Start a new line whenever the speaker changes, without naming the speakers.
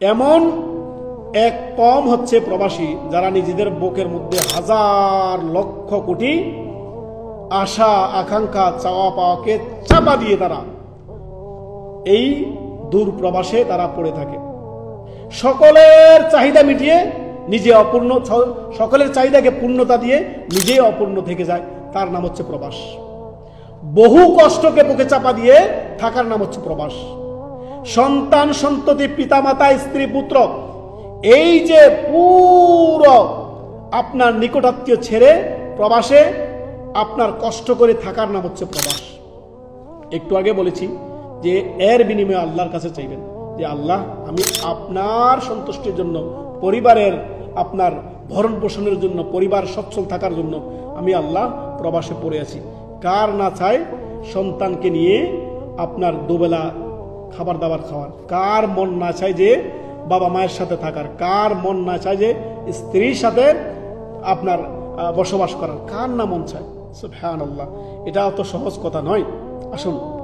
এমন এক কম হচ্ছে প্রবাসী যারা নিজেদের বুকের মধ্যে হাজার লক্ষ কোটি আশা আকাঙ্ক্ষা চাওয়া পাওয়াকে চাপা দিয়ে তারা এই দূর প্রবাসে তারা পড়ে থাকে। সকলের চাহিদা মিটিয়ে নিজে অপূর্ণ, সকলের চাহিদাকে পূর্ণতা দিয়ে নিজে অপূর্ণ থেকে যায়, তার নাম হচ্ছে প্রবাস। বহু কষ্টকে বুকে চাপা দিয়ে থাকার নাম হচ্ছে প্রবাস। সন্তান সন্ততি পিতামাতা স্ত্রী পুত্র এই যে পুরো আপনার নিকটাত্মীয় ছেড়ে প্রবাসে আপনার কষ্ট করে থাকার নাম হচ্ছে প্রবাস। একটু আগে বলেছি যে এর বিনিময়ে আল্লাহর কাছে চাইবেন যে আল্লাহ, আমি আপনার সন্তুষ্টির জন্য, পরিবারের আপনার ভরণ পোষণের জন্য, পরিবার সচ্ছল থাকার জন্য আমি আল্লাহ প্রবাসে পড়ে আছি। কার না চায় সন্তানকে নিয়ে আপনার দুবেলা খাবার দাবার খাওয়ার? কার মন না চায় যে বাবা মায়ের সাথে থাকার? কার মন না চায় যে স্ত্রীর সাথে আপনার বসবাস করার? কার না মন চায়? সুবহানাল্লাহ। এটা অত সহজ কথা নয়। আসুন